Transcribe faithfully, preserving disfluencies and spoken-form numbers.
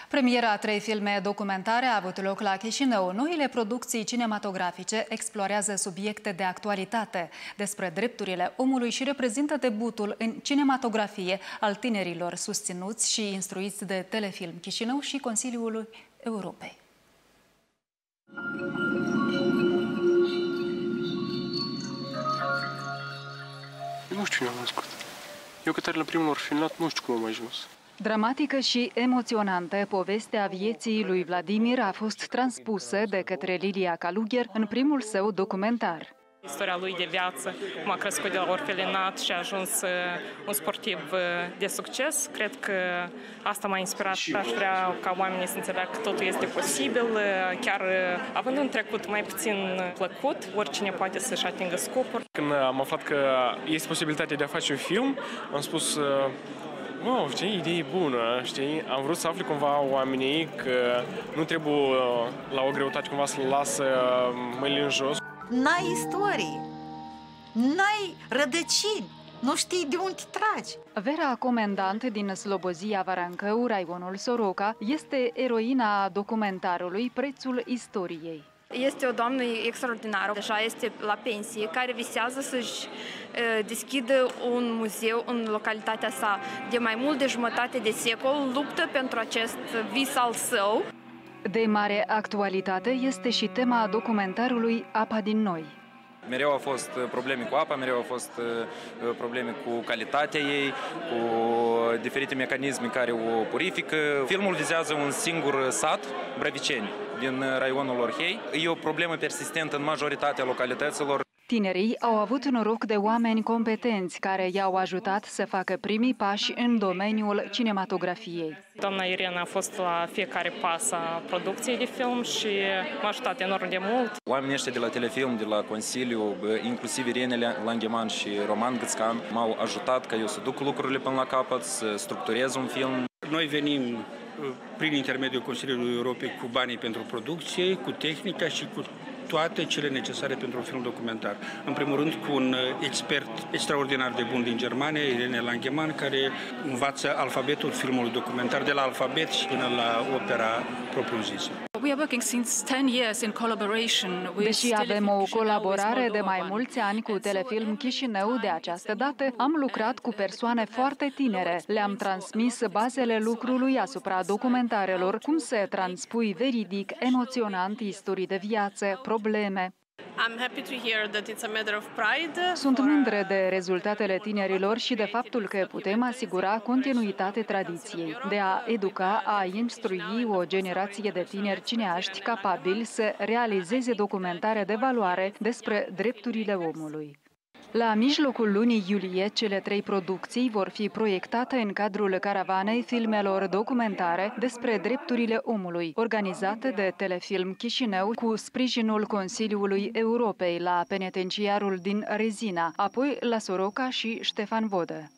Premiera a trei filme documentare a avut loc la Chișinău. Noile producții cinematografice explorează subiecte de actualitate despre drepturile omului și reprezintă debutul în cinematografie al tinerilor susținuți și instruiți de Telefilm Chișinău și Consiliul Europei. Nu știu cine am născut. Eu, care la primul ori filmat, nu știu cum am ajuns. Dramatică și emoționantă, povestea vieții lui Vladimir a fost transpusă de către Lilia Kalugher în primul său documentar. Istoria lui de viață, cum a crescut de la orfelinat și a ajuns un sportiv de succes. Cred că asta m-a inspirat și aș vrea ca oamenii să înțeleagă că totul este posibil. Chiar având un trecut mai puțin plăcut, oricine poate să-și atingă scopuri. Când am aflat că este posibilitatea de a face un film, am spus: wow, știi, idee bună, știi? Am vrut să aflu cumva oamenii că nu trebuie la o greutate cumva să lasă mâinile în jos. N-ai istorie, n-ai rădăcini, nu știi de unde tragi. Vera Comandant din Slobozia Varancău, raionul Soroca, este eroina documentarului Prețul istoriei. Este o doamnă extraordinară, deja este la pensie, care visează să-și deschidă un muzeu în localitatea sa. De mai mult de jumătate de secol luptă pentru acest vis al său. De mare actualitate este și tema documentarului Apa din noi. Mereu au fost probleme cu apa, mereu au fost probleme cu calitatea ei, cu diferite mecanisme care o purifică. Filmul vizează un singur sat, Brăviceni, din raionul Orhei. E o problemă persistentă în majoritatea localităților. Tinerii au avut noroc de oameni competenți care i-au ajutat să facă primii pași în domeniul cinematografiei. Doamna Irena a fost la fiecare pas a producției de film și m-a ajutat enorm de mult. Oamenii ăștia de la Telefilm, de la Consiliu, inclusiv Irene Langheman și Roman Gâțcan, m-au ajutat ca eu să duc lucrurile până la capăt, să structurez un film. Noi venim prin intermediul Consiliului Europei cu banii pentru producție, cu tehnica și cu toate cele necesare pentru un film documentar. În primul rând cu un expert extraordinar de bun din Germania, Irene Langheman, care învață alfabetul filmului documentar, de la alfabet și până la opera propriu-zisă. Deși avem o colaborare de mai mulți ani cu Telefilm Chișinău, de această dată am lucrat cu persoane foarte tinere. Le-am transmis bazele lucrului asupra documentarelor, cum să transpui veridic, emoționant istorii de viață, probleme. Sunt mândră de rezultatele tinerilor și de faptul că putem asigura continuitate tradiției, de a educa, a instrui o generație de tineri cineaști capabili să realizeze documentare de valoare despre drepturile omului. La mijlocul lunii iulie, cele trei producții vor fi proiectate în cadrul caravanei filmelor documentare despre drepturile omului, organizate de Telefilm Chișinău cu sprijinul Consiliului Europei la penitenciarul din Rezina, apoi la Soroca și Ștefan Vodă.